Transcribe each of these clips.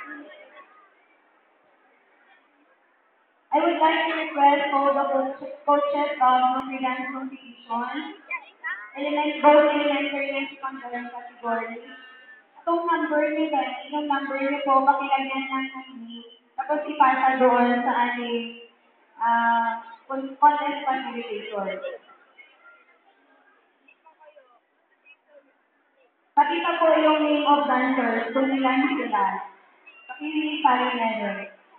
I would like to request all the coaches of Freelance Competition, both elementary and secondary category. Itong number niyo guys, yung number niyo po, pakilagyan lang ng name, tapos ipasa doon sa ating contest facilitator. Pati pa po yung name of dancers, kung ilan sila. Pakilagyan sa level.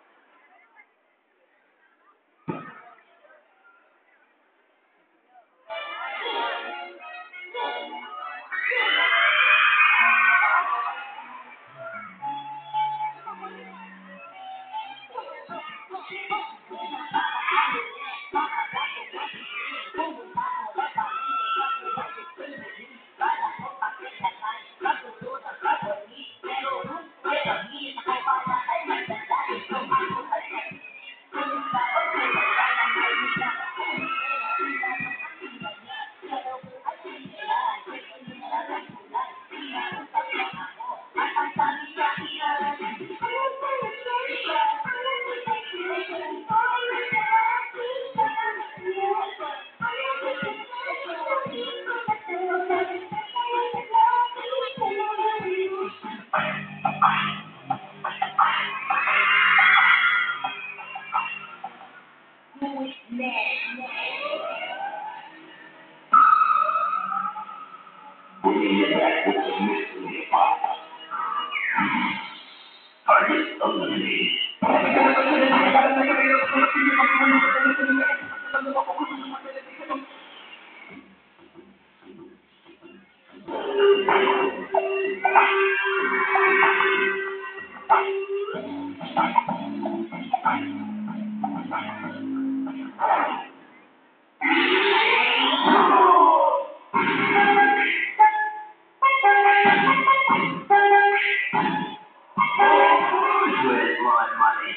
Bringing you back with the mystery box. Target eliminated. Where's my money?